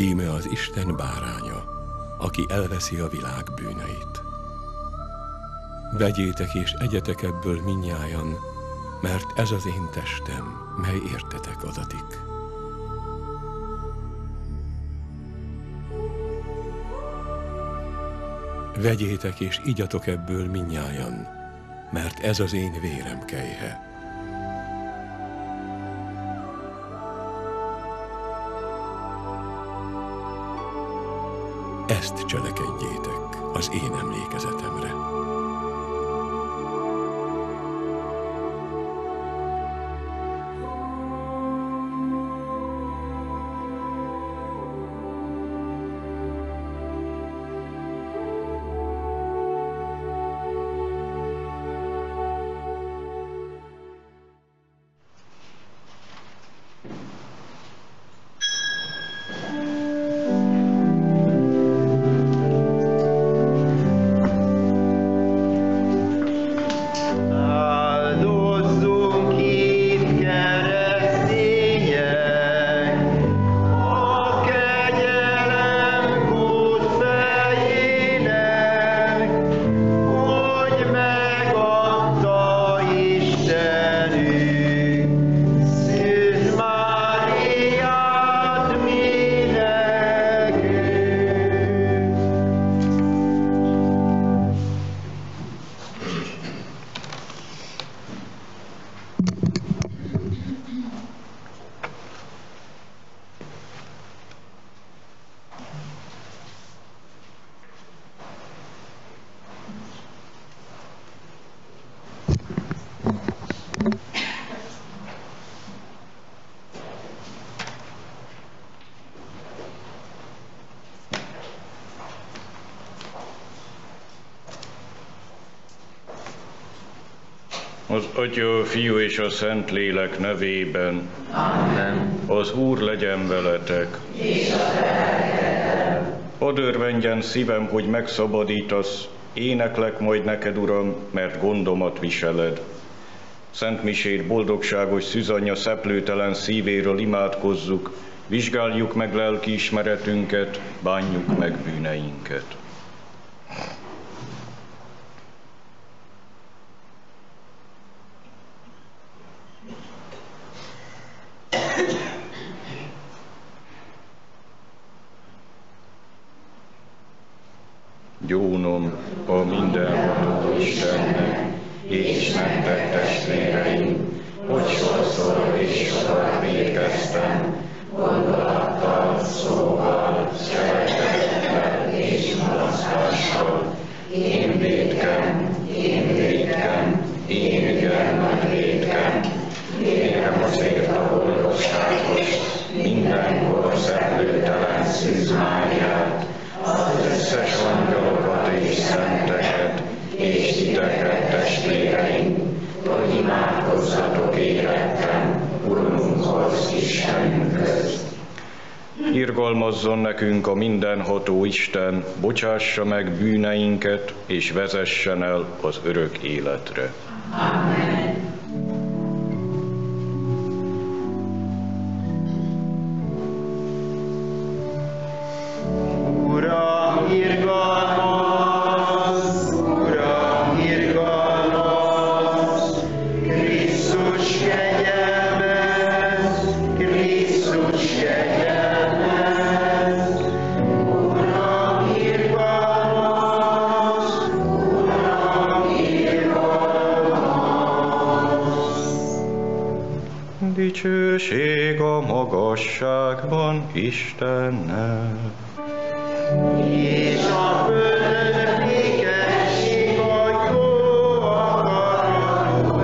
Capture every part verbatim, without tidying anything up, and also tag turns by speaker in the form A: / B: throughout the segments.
A: Íme az Isten báránya, aki elveszi a világ bűneit. Vegyétek és egyetek ebből mindnyájan, mert ez az én testem, mely értetek adatik. Vegyétek és igyatok ebből mindnyájan, mert ez az én vérem kelyhe. Ezt cselekedjétek az én emlékezetemre.
B: Az Atya, a Fiú és a Szentlélek nevében.
C: Amen.
B: Az Úr legyen veletek.
C: És a te.
B: Hadd örvendjen szívem, hogy megszabadítasz, éneklek majd neked, Uram, mert gondomat viseled. Szent misét boldogságos szűzanyja szeplőtelen szívéről imádkozzuk, vizsgáljuk meg lelkiismeretünket, bánjuk meg bűneinket. Gyónom a mindenható Istennek, és nektek testvéreim, hogy sokszor és sokat vétkeztem, gondolattal, szóval, cselekedettel és mulasztással. Én vétkem, én vétkem, én igen nagy vétkem. Kérem azért a boldogságos, mindenkor szeplőtelen Szűz Máriát, az összes angyalokat és szenteket, és titeket, testvéreim, hogy imádkozzatok érettem Urunkhoz, Istenünkhöz. Irgalmazzon nekünk a mindenható Isten, bocsássa meg bűneinket, és vezessen el az örök életre.
C: Amen.
B: Dicsőség a magasságban Istennek.
D: És a földön békesség a jó akaratú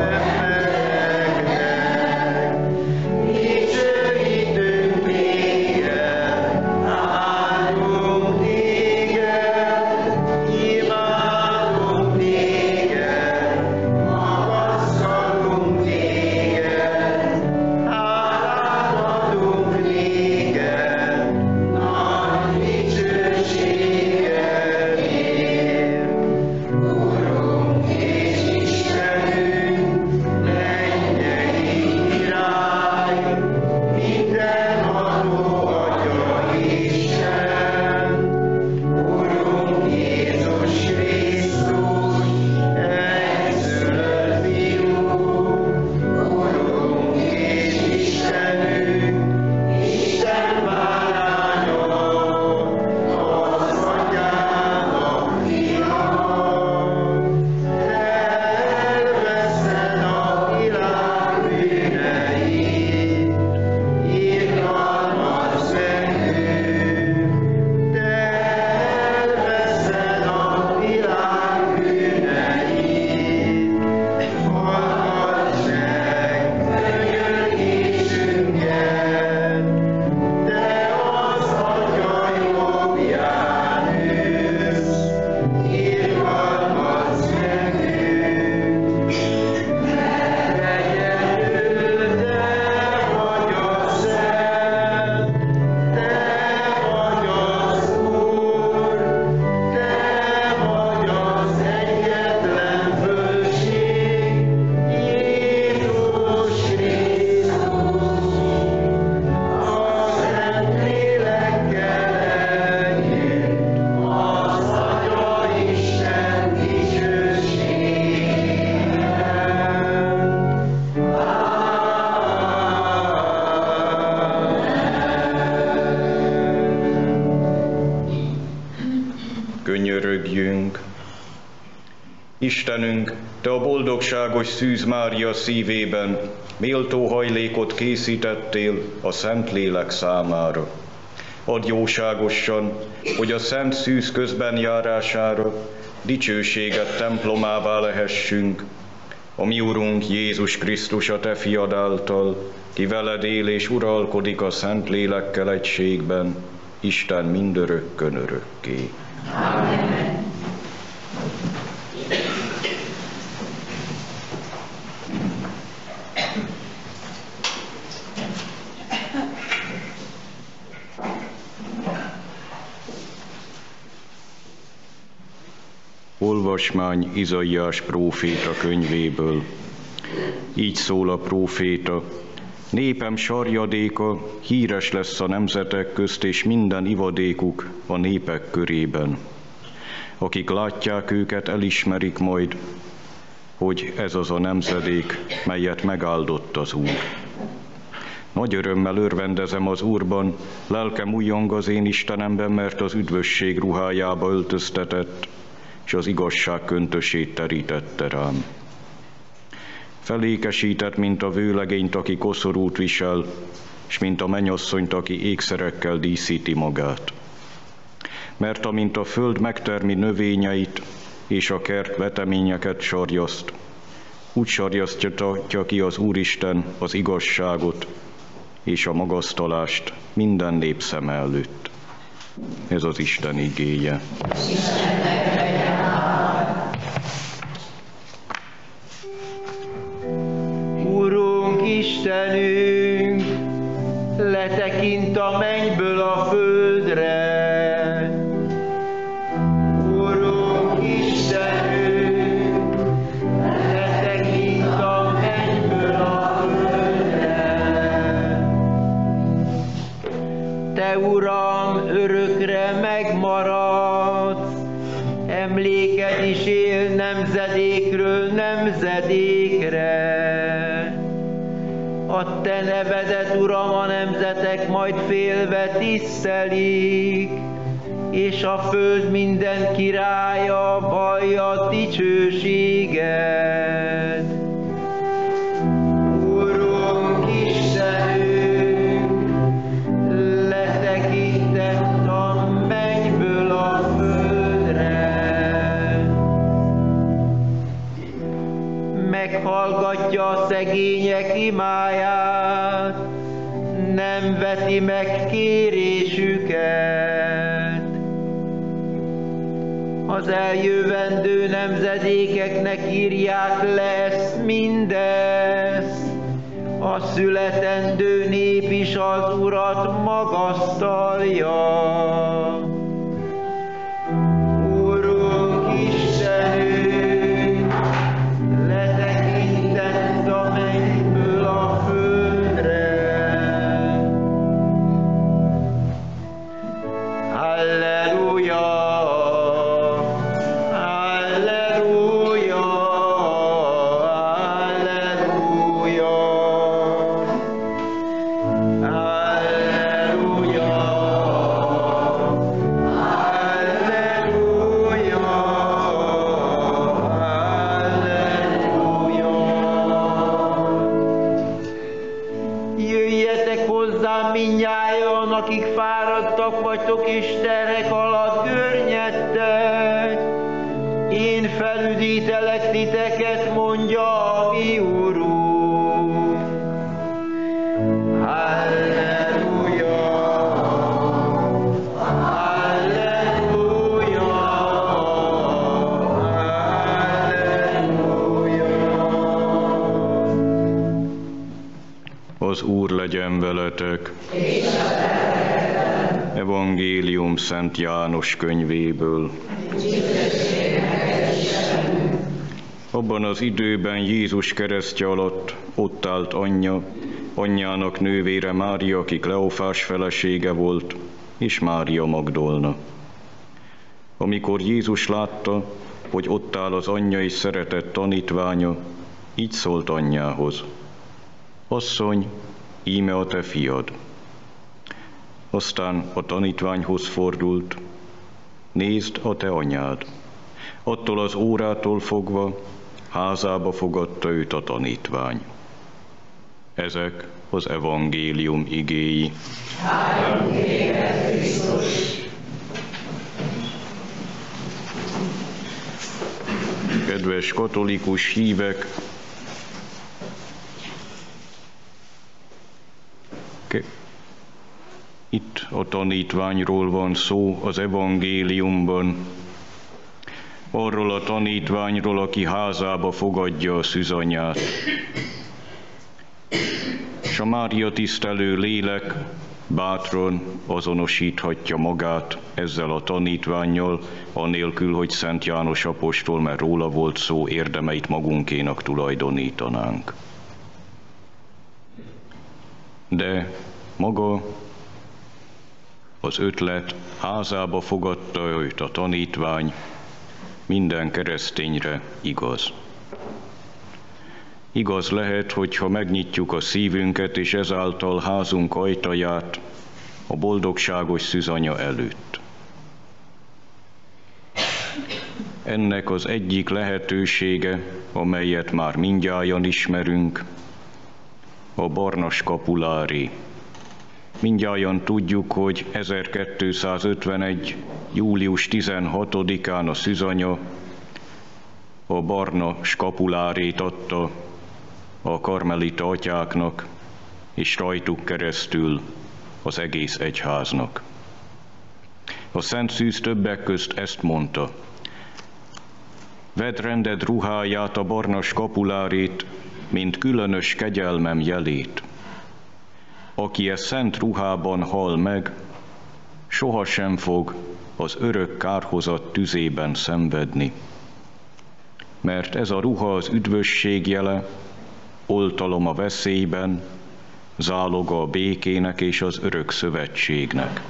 D: embereknek. Dicsőítünk téged, áldunk téged, imádunk téged, magasztalunk téged, hálát adunk téged, nagy dicsőséget
B: Istenünk, Te a boldogságos Szűz Mária szívében méltó hajlékot készítettél a Szentlélek számára. Add jóságosan, hogy a Szent Szűz közben járására dicsőséget templomává lehessünk, a mi Urunk Jézus Krisztus a Te fiad által, ki veled él és uralkodik a Szentlélekkel egységben, Isten mindörökkön örökké.
C: Amen.
B: Olvasmány Izaiás próféta könyvéből. Így szól a próféta: népem sarjadéka híres lesz a nemzetek közt, és minden ivadékuk a népek körében. Akik látják őket, elismerik majd, hogy ez az a nemzedék, melyet megáldott az Úr. Nagy örömmel örvendezem az Úrban, lelkem újjong az én Istenemben, mert az üdvösség ruhájába öltöztetett, és az igazság köntösét terítette rám. Felékesített, mint a vőlegényt, aki koszorút visel, és mint a mennyasszonyt, aki ékszerekkel díszíti magát. Mert amint a föld megtermi növényeit, és a kert veteményeket sarjaszt, úgy sarjasztja ki az Úristen az igazságot és a magasztalást minden nép szeme előtt. Ez az Isten igéje.
D: Urunk Istenünk, letekint a mennyből a földre. Urunk Istenünk, letekint a mennyből a földre. Te, Uram, örökre megmaradsz, emléked is él nemzedékről nemzedékre. A Te nevedet, Uram, a nemzetek majd félve tisztelik, és a föld minden királya vallja dicsőséged. Urunk Istenünk, letekintett a mennyből a földre. Meghallgatja a szegények imáját, nem veti meg kérésüket. Az eljövendő nemzedékeknek írják le ezt mindezt, a születendő nép is az Urat magasztalja. Urunk Istenünk, letekintett a mennyből a földre. Halleluja! Halleluja! Halleluja! Halleluja! Halleluja! Halleluja! Jöjjetek hozzám mindnyájan, akik fáradtak vagytok és terhek alatt görnyedtek, én felüdítelek titeket, mondja a mi Urunk. Halleluja! Halleluja! Halleluja!
B: Az Úr legyen veletek. Evangélium Szent János könyvéből. Abban az időben Jézus keresztje alatt ott állt anyja, anyjának nővére Mária, aki Kleofás felesége volt, és Mária Magdolna. Amikor Jézus látta, hogy ott áll az anyja és szeretett tanítványa, így szólt anyjához: asszony, íme a te fiad. Aztán a tanítványhoz fordult: nézd a te anyád. Attól az órától fogva házába fogadta őt a tanítvány. Ezek az evangélium igéi. Kedves katolikus hívek, itt a tanítványról van szó az evangéliumban, arról a tanítványról, aki házába fogadja a szűzanyját. És a Mária tisztelő lélek bátran azonosíthatja magát ezzel a tanítvánnyal, anélkül, hogy Szent János apostol, mert róla volt szó, érdemeit magunkénak tulajdonítanánk. De maga az ötlet, házába fogadta őt a tanítvány, minden keresztényre igaz. Igaz lehet, hogyha megnyitjuk a szívünket, és ezáltal házunk ajtaját a boldogságos szűzanya előtt. Ennek az egyik lehetősége, amelyet már mindnyájan ismerünk, a barna skapulári. Mindnyájan tudjuk, hogy ezerkétszázötvenegy. július tizenhatodikán a szűzanya a barna skapulárét adta a karmelita atyáknak, és rajtuk keresztül az egész egyháznak. A Szent Szűz többek közt ezt mondta: vedd rended ruháját, a barna skapulárét, mint különös kegyelmem jelét. Aki e szent ruhában hal meg, sohasem fog az örök kárhozat tüzében szenvedni. Mert ez a ruha az üdvösség jele, oltalom a veszélyben, záloga a békének és az örök szövetségnek.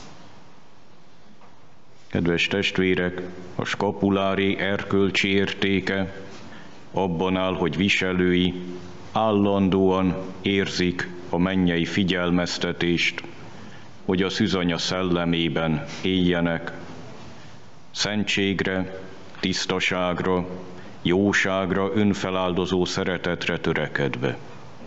B: Kedves testvérek, a skapulári erkölcsi értéke abban áll, hogy viselői állandóan érzik a mennyei figyelmeztetést, hogy a szűzanya szellemében éljenek, szentségre, tisztaságra, jóságra, önfeláldozó szeretetre törekedve.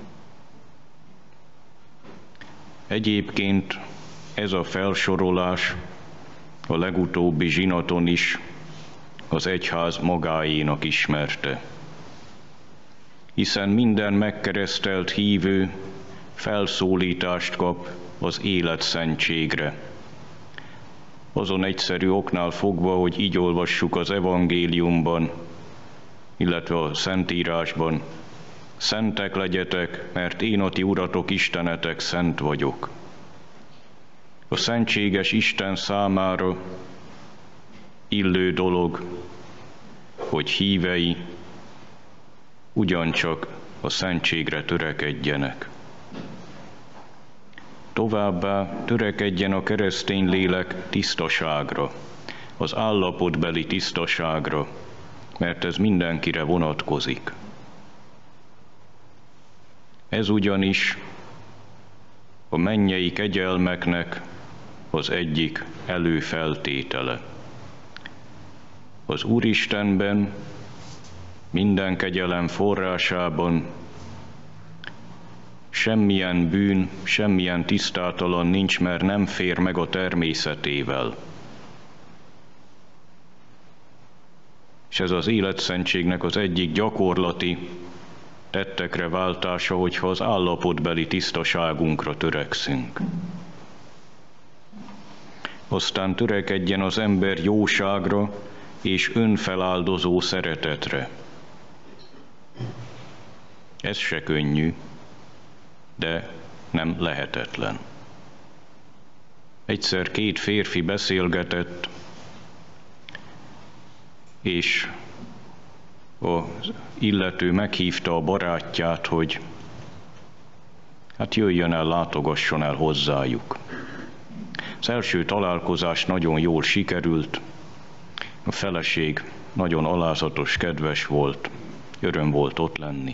B: Egyébként ez a felsorolás a legutóbbi zsinaton is az egyház magáénak ismerte, hiszen minden megkeresztelt hívő felszólítást kap az életszentségre. Azon egyszerű oknál fogva, hogy így olvassuk az evangéliumban, illetve a Szentírásban: szentek legyetek, mert én a ti uratok Istenetek szent vagyok. A szentséges Isten számára illő dolog, hogy hívei ugyancsak a szentségre törekedjenek. Továbbá törekedjen a keresztény lélek tisztaságra, az állapotbeli tisztaságra, mert ez mindenkire vonatkozik. Ez ugyanis a mennyei kegyelmeknek az egyik előfeltétele. Az Úristenben, minden kegyelem forrásában semmilyen bűn, semmilyen tisztátalan nincs, mert nem fér meg a természetével. És ez az életszentségnek az egyik gyakorlati tettekre váltása, hogyha az állapotbeli tisztaságunkra törekszünk. Aztán törekedjen az ember jóságra és önfeláldozó szeretetre. Ez se könnyű, de nem lehetetlen. Egyszer két férfi beszélgetett, és az illető meghívta a barátját, hogy hát jöjjön el, látogasson el hozzájuk. Az első találkozás nagyon jól sikerült, a feleség nagyon alázatos, kedves volt, öröm volt ott lenni.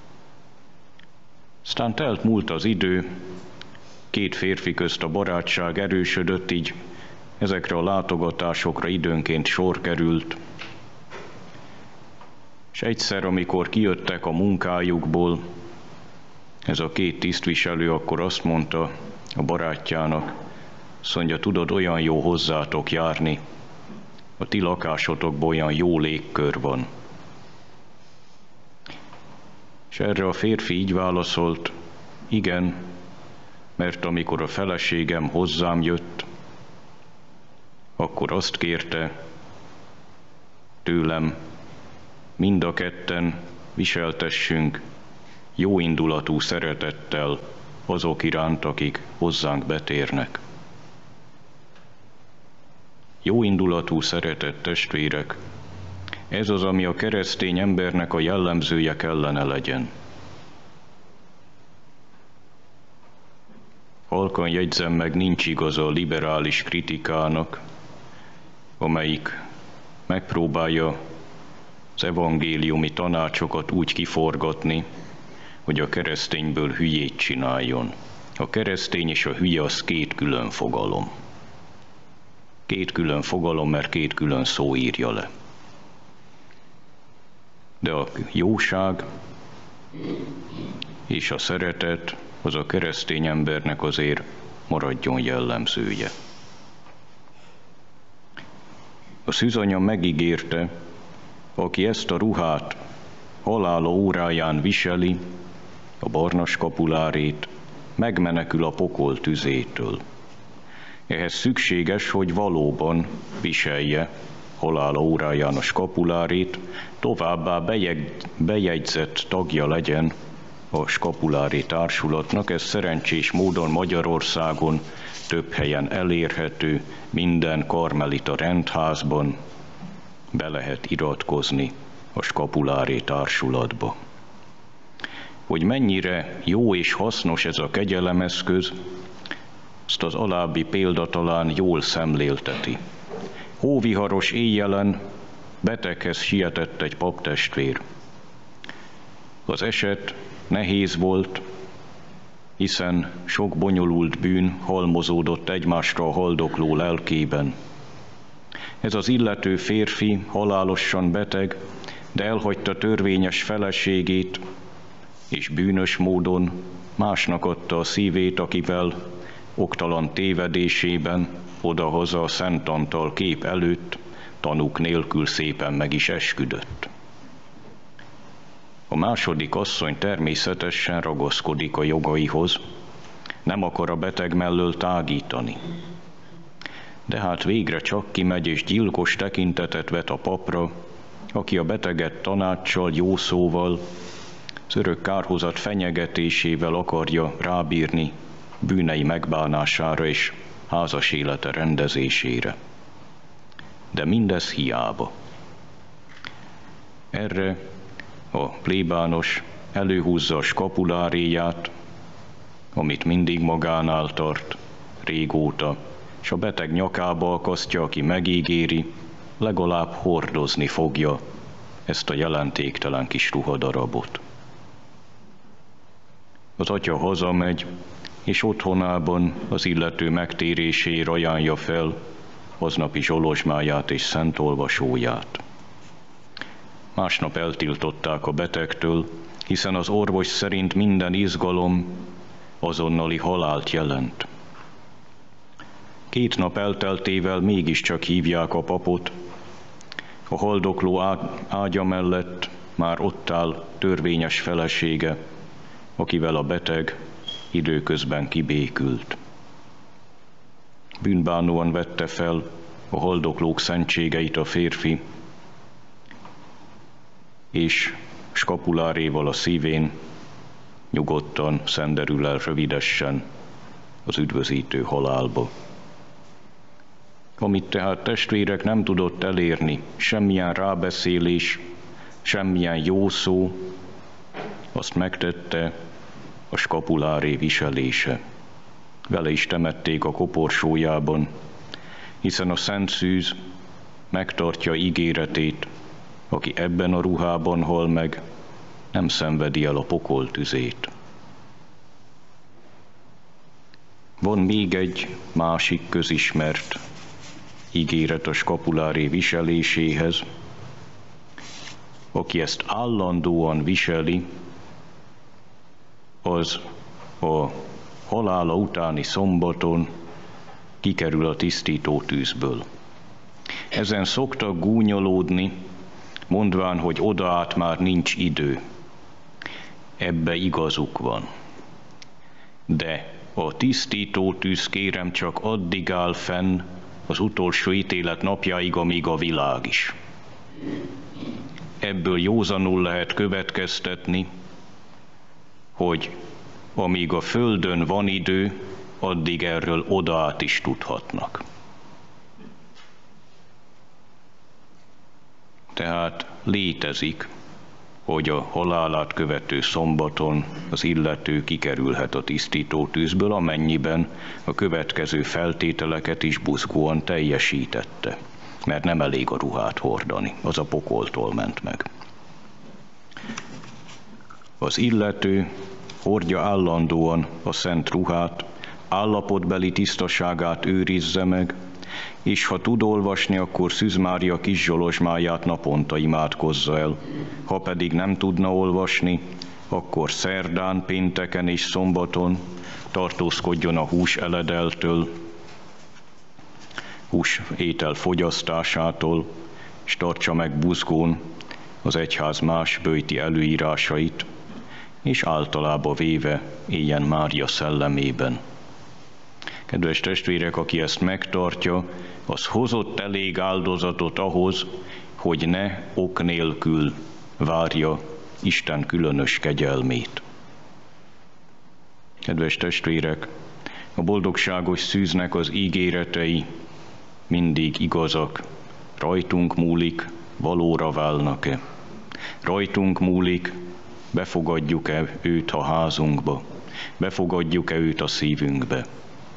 B: Aztán telt múlt az idő, két férfi közt a barátság erősödött, így ezekre a látogatásokra időnként sor került, És egyszer, amikor kijöttek a munkájukból, ez a két tisztviselő akkor azt mondta a barátjának, azt mondja, tudod, olyan jó hozzátok járni, a ti lakásotokban olyan jó légkör van. És erre a férfi így válaszolt, igen, mert amikor a feleségem hozzám jött, akkor azt kérte tőlem, mind a ketten viseltessünk jóindulatú szeretettel azok iránt, akik hozzánk betérnek. Jóindulatú szeretett testvérek, ez az, ami a keresztény embernek a jellemzője kellene legyen. Halkan jegyzem meg, nincs igaza a liberális kritikának, amelyik megpróbálja az evangéliumi tanácsokat úgy kiforgatni, hogy a keresztényből hülyét csináljon. A keresztény és a hülye az két külön fogalom. Két külön fogalom, mert két külön szó írja le. De a jóság és a szeretet az a keresztény embernek azért maradjon jellemzője. A szűzanya megígérte, aki ezt a ruhát halála óráján viseli, a barna skapulárét, megmenekül a pokol tüzétől. Ehhez szükséges, hogy valóban viselje halála óráján a skapulárét, továbbá bejegy, bejegyzett tagja legyen a skapulári társulatnak. Ez szerencsés módon Magyarországon több helyen elérhető, minden karmelita rendházban be lehet iratkozni a skapulári társulatba. Hogy mennyire jó és hasznos ez a kegyelemeszköz, azt az alábbi példa talán jól szemlélteti. Hóviharos éjjelen beteghez sietett egy paptestvér. Az eset nehéz volt, hiszen sok bonyolult bűn halmozódott egymásra a haldokló lelkében. Ez az illető férfi halálosan beteg, de elhagyta törvényes feleségét, és bűnös módon másnak adta a szívét, akivel oktalan tévedésében odahaza a Szent Antal kép előtt tanúk nélkül szépen meg is esküdött. A második asszony természetesen ragaszkodik a jogaihoz, nem akar a beteg mellől tágítani. De hát végre csak kimegy és gyilkos tekintetet vet a papra, aki a beteget tanáccsal, jó szóval, az örök kárhozat fenyegetésével akarja rábírni bűnei megbánására és házas élete rendezésére. De mindez hiába. Erre a plébános előhúzza a skapuláréját, amit mindig magánál tart, régóta, és a beteg nyakába akasztja, aki megígéri, legalább hordozni fogja ezt a jelentéktelen kis ruhadarabot. Az atya hazamegy, és otthonában az illető megtérésére ajánlja fel aznapi zsolozsmáját és szentolvasóját. Másnap eltiltották a betegtől, hiszen az orvos szerint minden izgalom azonnali halált jelent. Két nap elteltével mégiscsak hívják a papot. A haldokló ágya mellett már ott áll törvényes felesége, akivel a beteg időközben kibékült. Bűnbánóan vette fel a haldoklók szentségeit a férfi, és skapuláréval a szívén nyugodtan szenderül el rövidesen az üdvözítő halálba. Amit tehát testvérek nem tudott elérni, semmilyen rábeszélés, semmilyen jó szó, azt megtette a skapuláré viselése. Vele is temették a koporsójában, hiszen a Szent Szűz megtartja ígéretét, aki ebben a ruhában hal meg, nem szenvedi el a pokol tüzét. Van még egy másik aki ezt állandóan viseli, az a halála utáni szombaton kikerül a tisztító tűzből. Ezen szoktak gúnyolódni, mondván, hogy odaát már nincs idő. Ebbe igazuk van. De a tisztító tűz, kérem, csak addig áll fenn az utolsó ítélet napjáig, amíg a világ is. Ebből józanul lehet következtetni, hogy amíg a földön van idő, addig erről odaát is tudhatnak. Tehát létezik, hogy a halálát követő szombaton az illető kikerülhet a tisztító tűzből, amennyiben a következő feltételeket is buzgóan teljesítette, mert nem elég a ruhát hordani, az a pokoltól ment meg. Az illető hordja állandóan a szent ruhát, állapotbeli tisztaságát őrizze meg, és ha tud olvasni, akkor Szűz Mária kis zsolozsmáját naponta imádkozza el. Ha pedig nem tudna olvasni, akkor szerdán, pénteken és szombaton tartózkodjon a hús eledeltől, hús étel fogyasztásától, és tartsa meg buzgón az egyház más böjti előírásait, és általába véve éljen Mária szellemében. Kedves testvérek, aki ezt megtartja, az hozott elég áldozatot ahhoz, hogy ne ok nélkül várja Isten különös kegyelmét. Kedves testvérek, a boldogságos szűznek az ígéretei mindig igazak. Rajtunk múlik, valóra válnak-e. Rajtunk múlik, befogadjuk-e őt a házunkba, befogadjuk-e őt a szívünkbe.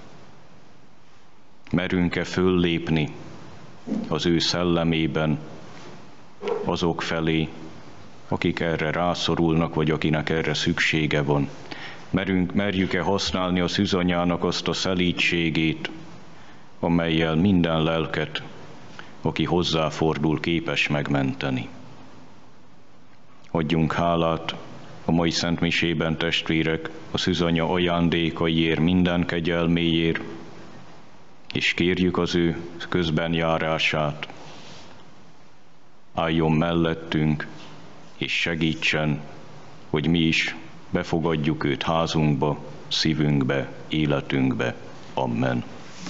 B: Merünk-e föllépni az ő szellemében azok felé, akik erre rászorulnak, vagy akinek erre szüksége van. Merünk, merjük-e használni a szűzanyának azt a szelídségét, amellyel minden lelket, aki hozzáfordul, képes megmenteni. Adjunk hálát a mai szentmisében, testvérek, a szűzanya ajándékaiért, minden kegyelméért, és kérjük az ő közbenjárását. Álljon mellettünk, és segítsen, hogy mi is befogadjuk őt házunkba, szívünkbe, életünkbe. Amen.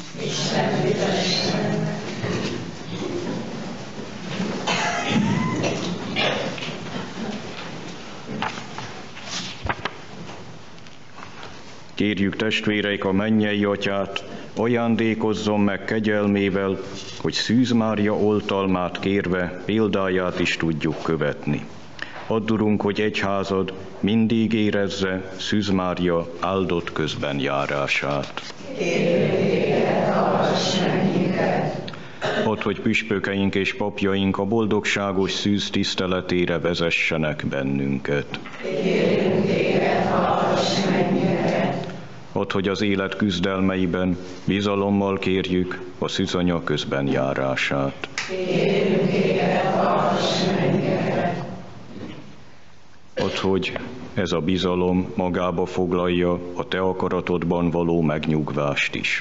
B: Kérjük, testvéreik, a mennyei Atyát, ajándékozzon meg kegyelmével, hogy Szűz Mária oltalmát kérve példáját is tudjuk követni. Add, Urunk, hogy egyházad mindig érezze Szűz Mária áldott közben járását. Add, hogy püspökeink és papjaink a boldogságos szűz tiszteletére vezessenek bennünket. Add, hogy az élet küzdelmeiben bizalommal kérjük a szűzanya közben járását. Add, hogy ez a bizalom magába foglalja a te akaratodban való megnyugvást is.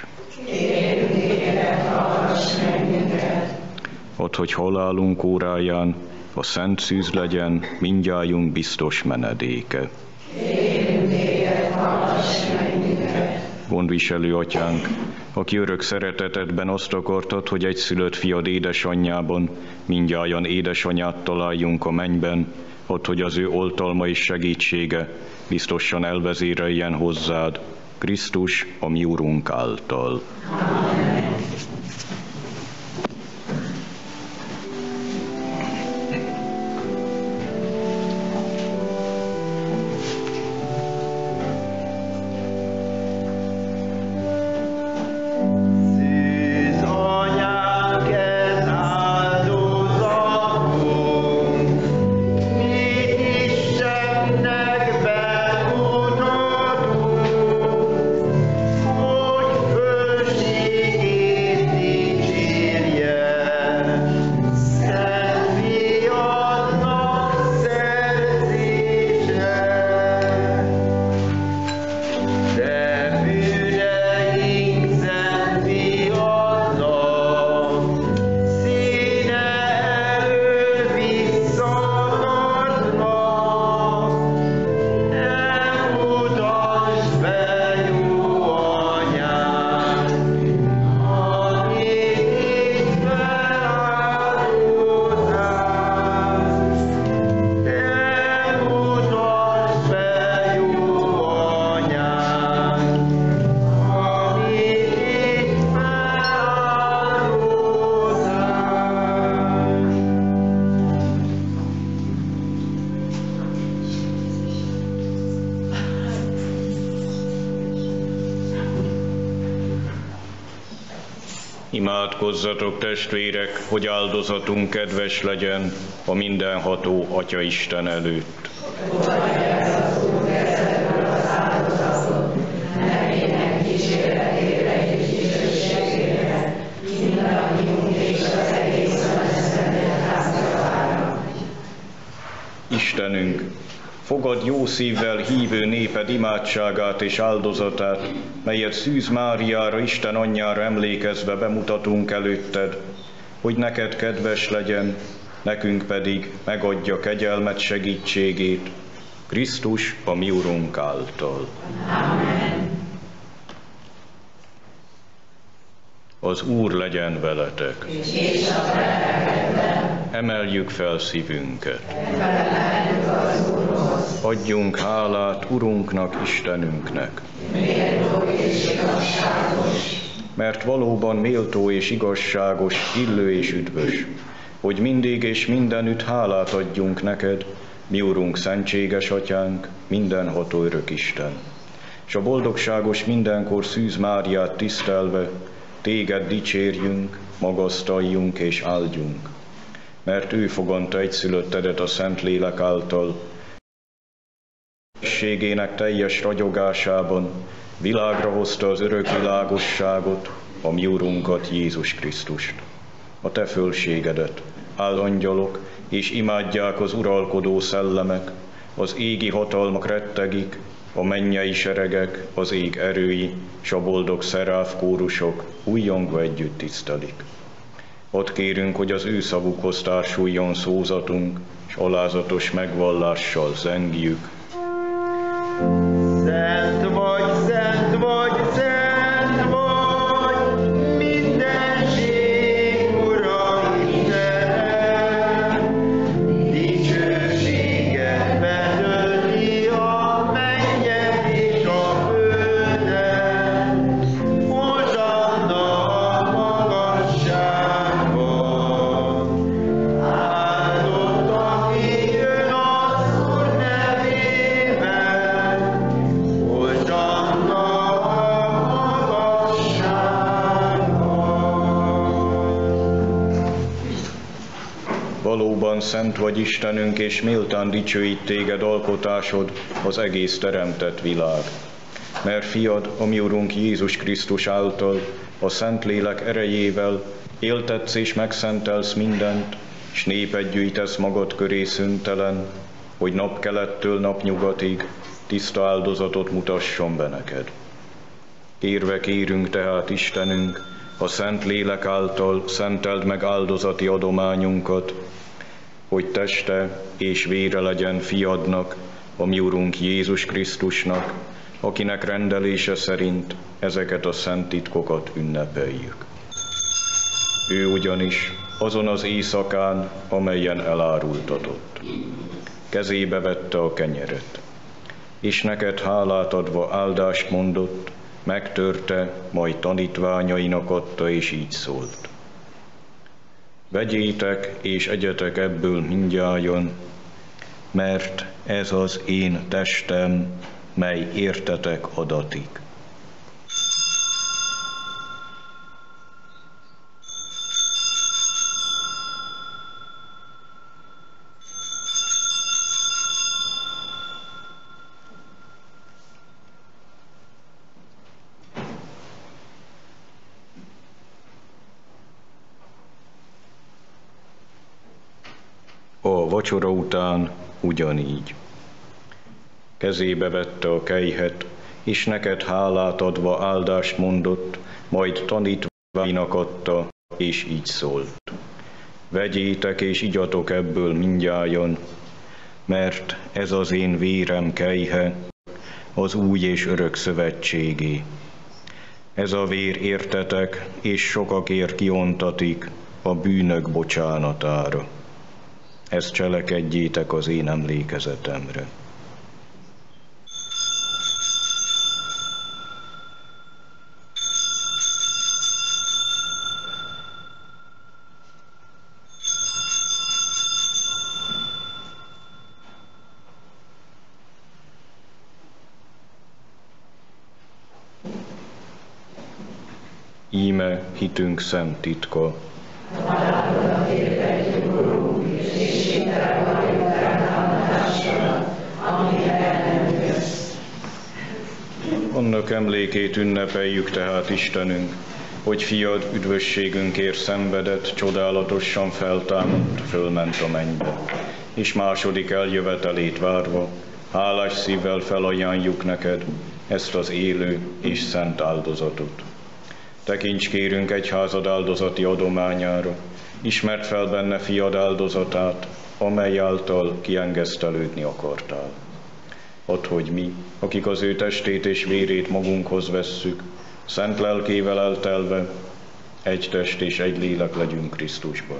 B: Add, hogy halálunk óráján a szent szűz legyen mindnyájunk biztos menedéke. Gondviselő Atyánk, aki örök szeretetedben azt akartad, hogy egyszülött fiad édesanyjában mindnyájan édesanyát találjunk a mennyben, add, hogy az ő oltalma és segítsége biztosan elvezéreljen hozzád, Krisztus, a mi Urunk által. Amen.
D: Hogy fölség
B: Imádkozzatok, testvérek, hogy áldozatunk kedves legyen a mindenható Atya Isten előtt. Istenünk, fogad jó szívvel hívő néped imádságát és áldozatát, melyet Szűz Máriára, Isten anyjára emlékezve bemutatunk előtted, hogy neked kedves legyen, nekünk pedig megadja kegyelmet segítségét, Krisztus a mi Urunk által.
C: Amen.
B: Az Úr legyen veletek.
C: És a lelkedben.
B: Emeljük fel szívünket.
C: Felemeljük az Úrhoz.
B: Adjunk hálát Urunknak, Istenünknek.
C: Méltó és igazságos.
B: Mert valóban méltó és igazságos, illő és üdvös, hogy mindig és mindenütt hálát adjunk neked, mi Urunk, szentséges Atyánk, mindenható örök Isten. És a boldogságos mindenkor Szűz Máriát tisztelve, téged dicsérjünk, magasztaljunk és áldjunk. Mert ő foganta egyszülöttedet a Szentlélek által, ségének teljes ragyogásában világra hozta az örök világosságot, a mi Urunkat, Jézus Krisztust. A te fölségedet állangyalok, és imádják az uralkodó szellemek, az égi hatalmak rettegik, a mennyei seregek, az ég erői, s a boldog szeráf kórusok újjongva együtt tisztelik. Ott kérünk, hogy az ő szavukhoz társuljon szózatunk, s alázatos megvallással zengjük.
D: Szent vagy, szent vagy, szent vagy, mindenség Ura Istenem, dicsőséget betölti a mennyet és a földet, hozsanna a magasságban. Áldott, aki jön az Úr nevében, hozsanna a magasságban.
B: Valóban szent vagy Istenünk, és méltán dicsőít téged alkotásod, az egész teremtett világ. Mert fiad, a mi Urunk Jézus Krisztus által, a Szentlélek erejével éltetsz és megszentelsz mindent, s népet gyűjtesz magad köré szüntelen, hogy napkelettől napnyugatig tiszta áldozatot mutasson be neked. Kérve kérünk tehát, Istenünk, a Szentlélek által szenteld meg áldozati adományunkat, hogy teste és vére legyen fiadnak, a mi Urunk Jézus Krisztusnak, akinek rendelése szerint ezeket a szent titkokat ünnepeljük. Ő ugyanis azon az éjszakán, amelyen elárultatott, kezébe vette a kenyeret, és neked hálát adva áldást mondott, megtörte, majd tanítványainak adta, és így szólt. Vegyétek és egyetek ebből mindnyájan, mert ez az én testem, mely értetek adatik. A vacsora után ugyanígy. Kezébe vette a kelyhet, és neked hálát adva áldást mondott, majd tanítványainak adta, és így szólt. Vegyétek és igyatok ebből mindnyájan, mert ez az én vérem kelyhe, az új és örök szövetségé. Ez a vér értetek, és sokakért kiontatik a bűnök bocsánatára. Ezt cselekedjétek az én emlékezetemre. íme hitünk szent titka.
C: Halálodat hirdetjük, Urunk, és hitre vagyunk feltámadásra, amíg el nem jössz.
B: Annak emlékét ünnepeljük tehát, Istenünk, hogy fiad üdvösségünkért szenvedett, csodálatosan feltámadt, fölment a mennybe, és második eljövetelét várva, hálás szívvel felajánljuk neked ezt az élő és szent áldozatot. Tekints kérünk egyházad áldozati adományára, ismert fel benne fiad áldozatát, amely által kiengesztelődni akartál. Add, hogy mi, akik az ő testét és vérét magunkhoz vesszük, szent lelkével eltelve, egy test és egy lélek legyünk Krisztusban.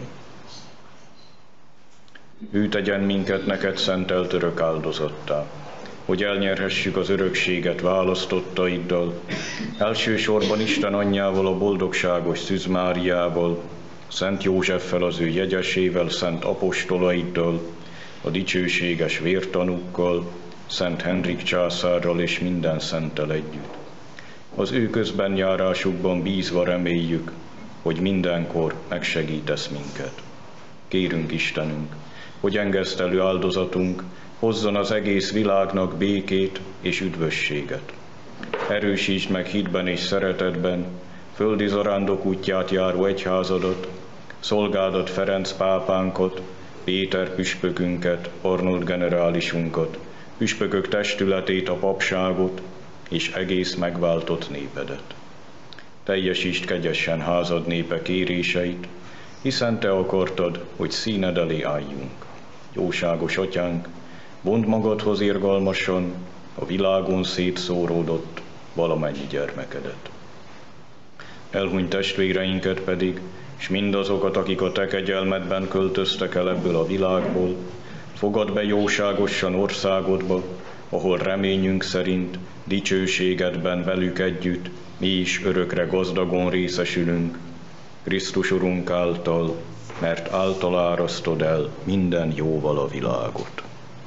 B: Ő tegyen minket neked szentelt örök áldozattá, hogy elnyerhessük az örökséget választottaiddal, elsősorban Isten anyjával, a boldogságos Szűz Máriával, Szent Józseffel, az ő jegyesével, szent apostolaiddal, a dicsőséges vértanúkkal, Szent Henrik császárral és minden szenttel együtt. Az ő közben járásukban bízva reméljük, hogy mindenkor megsegítesz minket. Kérünk Istenünk, hogy engesztelő áldozatunk hozzon az egész világnak békét és üdvösséget. Erősítsd meg hitben és szeretetben földi zarándok útját járó egyházadat, szolgádat Ferenc pápánkat, Péter püspökünket, Arnold generálisunkat, püspökök testületét, a papságot és egész megváltott népedet. Teljesítsd kegyesen házad népe kéréseit, hiszen te akartad, hogy színed elé álljunk. Jóságos atyánk, mondd magadhoz irgalmasan a világon szétszóródott valamennyi gyermekedet. Elhunyt testvéreinket pedig, s mindazokat, akik a te kegyelmedben költöztek el ebből a világból, fogadd be jóságosan országodba, ahol reményünk szerint dicsőségedben velük együtt mi is örökre gazdagon részesülünk, Krisztus Urunk által, mert által árasztod el minden jóval a világot.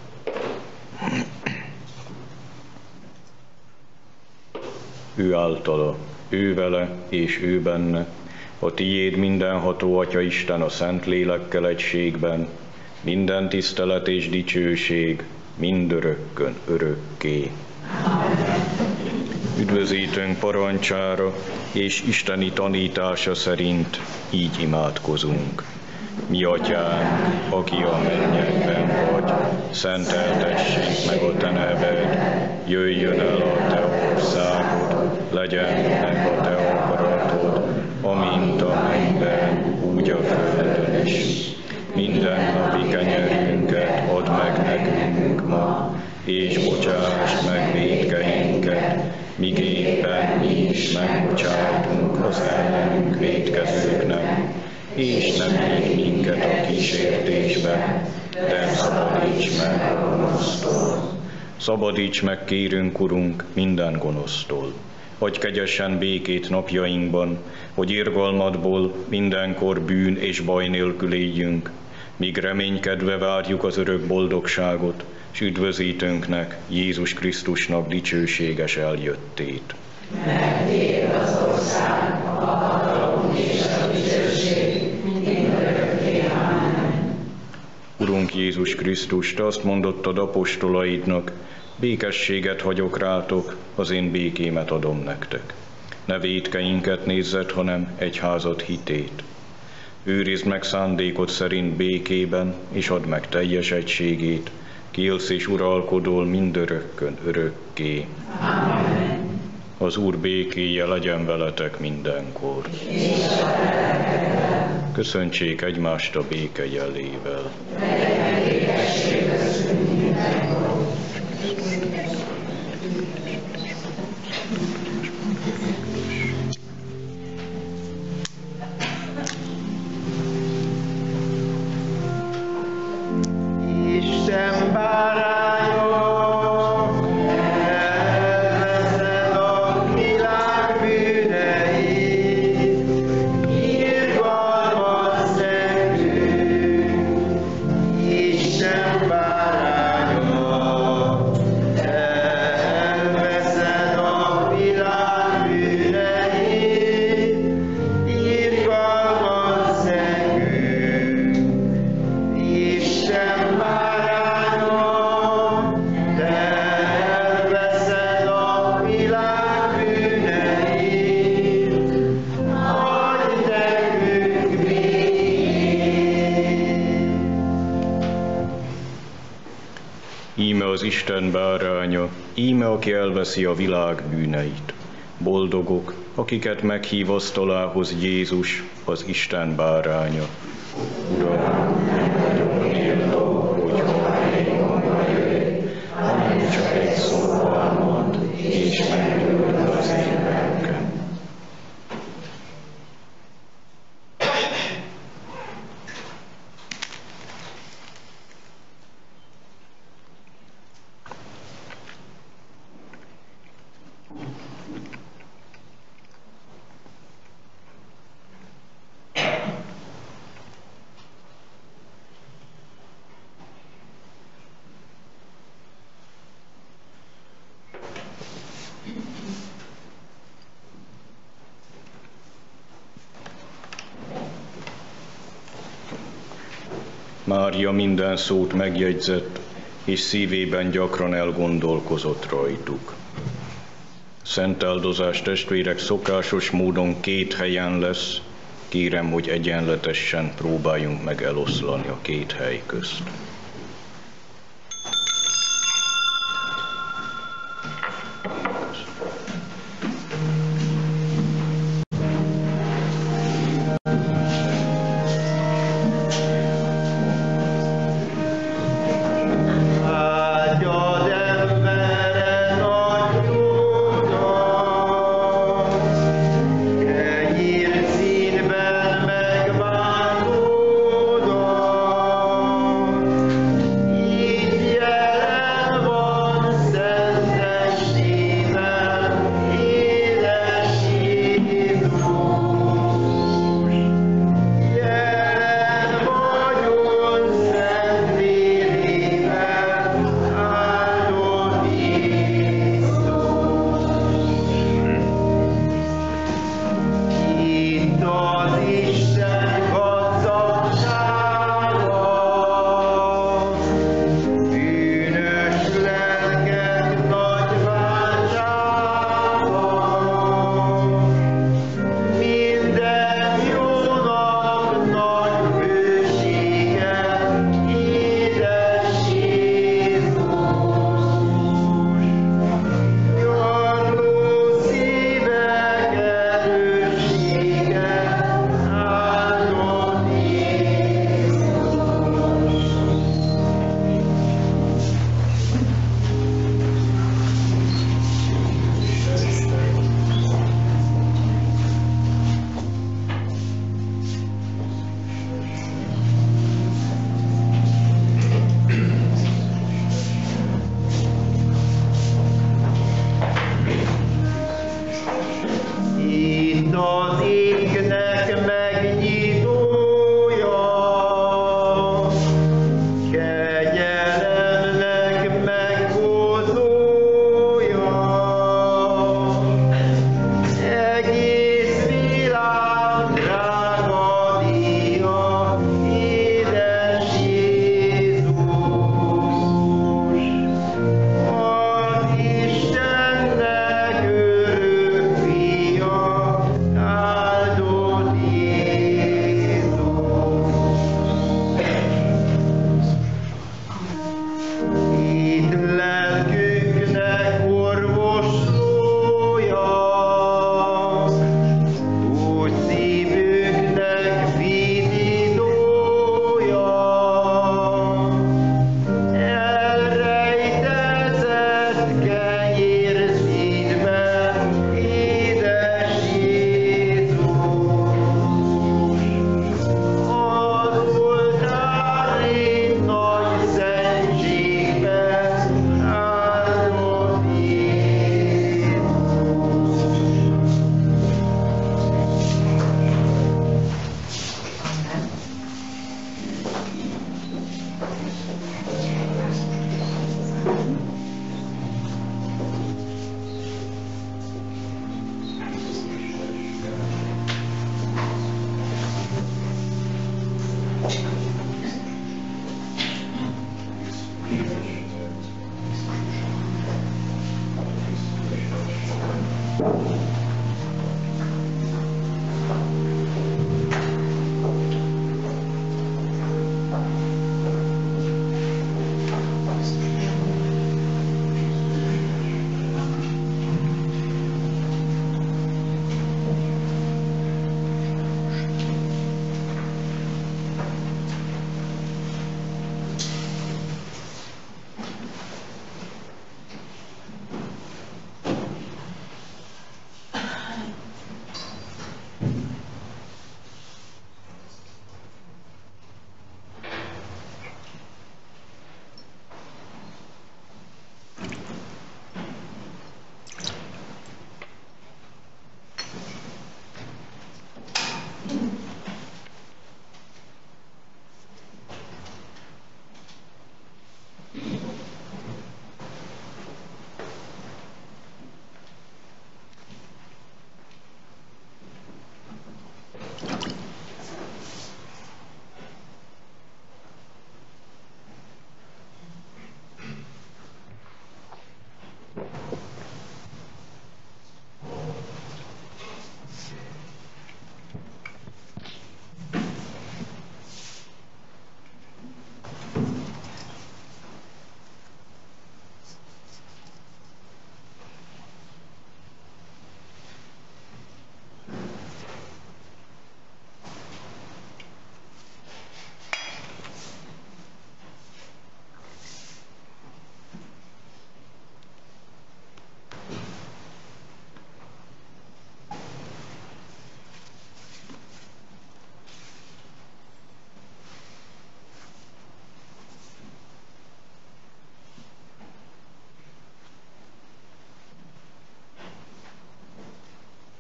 B: Ő általa, ő vele és ő benne, a tiéd mindenható Atya Isten a Szent Lélekkel egységben, minden tisztelet és dicsőség mindörökkön örökké. Üdvözítőnk parancsára és isteni tanítása szerint így imádkozunk. Mi atyánk, aki a mennyekben vagy, szenteltessék meg a te neved, jöjjön el a te országod, legyen meg a te akaratod, amint a mennyben, úgy a földön is. Minden napi kenyerünket add meg nekünk ma, és bocsásd meg vétkeinket, miképpen mi is megbocsájtunk az ellenünk vétkezőknek, és nem vigy minket a kísértésbe, de szabadíts meg a gonosztól. Szabadíts meg, kérünk, Urunk, minden gonosztól. Adj kegyesen békét napjainkban, hogy irgalmadból mindenkor bűn és baj nélkül éljünk, míg reménykedve várjuk az örök boldogságot, s üdvözítőnknek, Jézus Krisztusnak dicsőséges eljöttét.
C: Mert tiéd az ország, a hatalom és a dicsőség, mindörökké. Amen.
B: Urunk Jézus Krisztus, te azt mondottad apostolaidnak, békességet hagyok rátok, az én békémet adom nektek. Ne vétkeinket nézzed, hanem egyházad hitét. Őrizd meg szándékod szerint békében, és add meg teljes egységét, ki élsz és uralkodol mindörökkön örökké.
C: Amen.
B: Az Úr békéje legyen veletek mindenkor. Köszöntsék egymást a béke jelével.
D: Isten bárányok, elveszed a világ bűneit, irgalmaz nekünk. Isten bárányok,
B: az Isten báránya, íme aki elveszi a világ bűneit. Boldogok, akiket meghív asztalához Jézus, az Isten báránya. Uram, nem vagyok méltó, hogy hajlékomba jöjj, hanem csak egy szóval mondd, és meggyógyul az én lelkem. Mária minden szót megjegyzett, és szívében gyakran elgondolkozott rajtuk. Szent áldozás, testvérek, szokásos módon két helyen lesz, kérem, hogy egyenletesen próbáljunk meg eloszlani a két hely közt.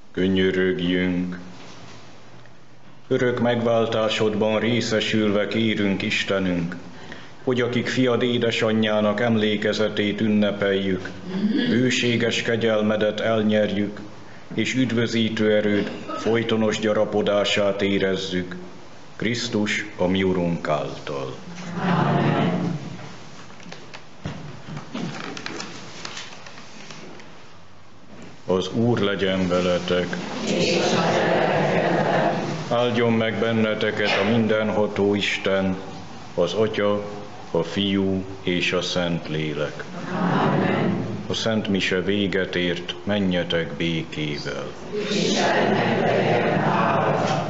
B: Könyörögjünk! Örök megváltásodban részesülve kérünk, Istenünk, hogy akik fiad édesanyjának emlékezetét ünnepeljük, bőséges kegyelmedet elnyerjük, és üdvözítő erőd folytonos gyarapodását érezzük, Krisztus a mi Urunk által.
C: Amen.
B: Az Úr legyen veletek. Áldjon meg benneteket a mindenható Isten, az Atya, a Fiú és a Szent Lélek.
C: Amen.
B: A Szent Mise véget ért, menjetek békével.
C: Istennek legyen hála.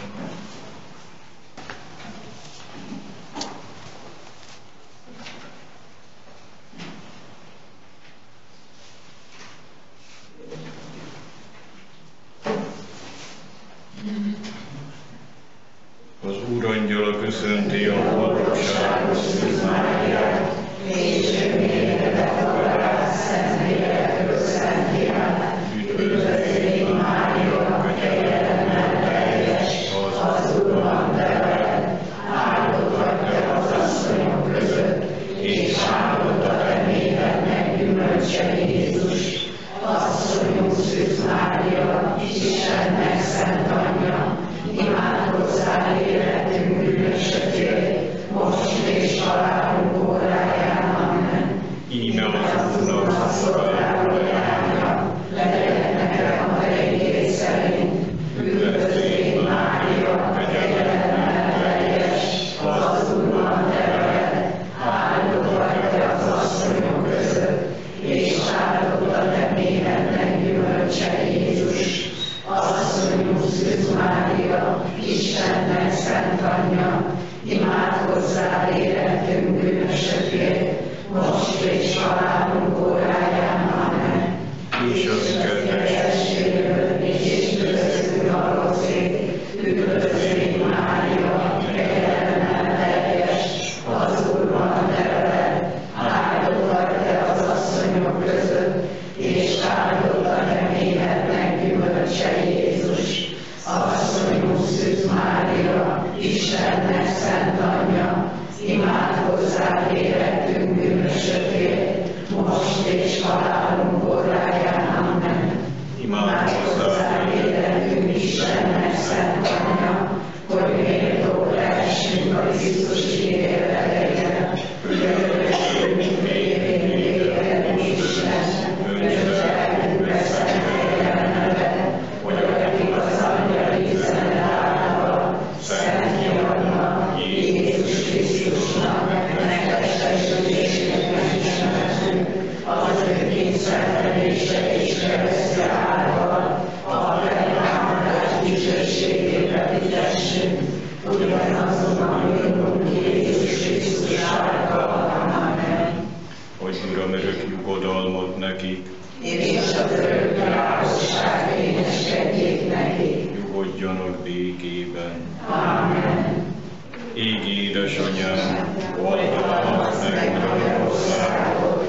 B: Az Úr angyala köszönti a boldogságos Szűz Máriát,
C: és ő mindenre fogadás, szent lélekből szent Iván, üdvözlégy Mária, kegyelemmel teljes, az Úr van veled, áldott vagy te az asszonyok között, és áldott a te méhednek gyümölcse Jézus. Asszonyunk Szűz Mária, Istennek szent anyja, imádkozzál életünk bűnösökért, most és halálunk óráján. Amen.
B: íme az Úrnak a szolgálójának,
C: legyen nekem a te igény szerint, üdvözlégy Mária, kegyelemmel teljes, az Úr van veled, áldott vagy te az asszonyok között, és áldott a te méhednek gyümölcse Jézus. Asszonyunk Szűz Mária, Istennek szent anyja, imádkozzál életünk bűnösökért, most és halálunk óráján. Amen.
B: és az
C: Kedvességről és üdvözlő alapszét, üdvözlégy Mária, kegyelemmel teljes, az Úr van veled, áldott vagy te az asszonyok között, és áldott a te méhednek gyümölcse Jézus. Asszonyunk Szűz Mária, Istennek szent anyja, imádkozzál életünk bűnösökért, most és halálunk óráján. Amen. Imádkozzál életünk Istennek szent anyja, hogy méltó lehessünk a Krisztus ígéreteire, örökösünk végén végén Isten, önzselkünkbe szenteljen neved, hogy akik az angyali üzenet által, szent Johanna, Jézus Krisztusnak megtestesülését megismertünk, az ő kényszenvedése és keresztje által, a feltámadás dicsőségét vetítessünk, ugyanazon a mi Urunk Jézus Krisztus által. Amen.
B: hogy Uram, örök nyugodalmat nekik,
C: És az örök világosság fényeskedjék nekik.
B: nyugodjanak békében.
C: Amen.
B: Égi édesanyám, oltalmat meg Magyarországot,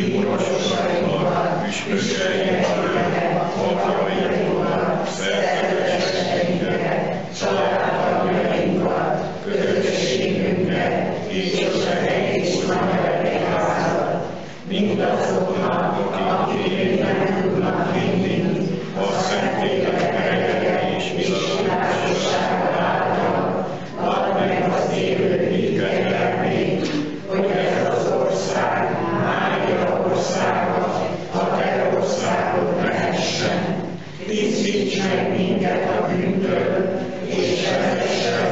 B: bíborosodnak, püspökeinkkel, papjainkkal, szerzeteseinket, családtagjainkat, közösségünket, és az egész magyar egyházat, mindazoknak, akik tényleg tudnak vinni, a Szentlélek mereje és világossága által, add meg az élő kegyelmét, hogy ez az ország Mária országa, a te országod lehessen. Tisztíts meg minket a bűntől, és vezess el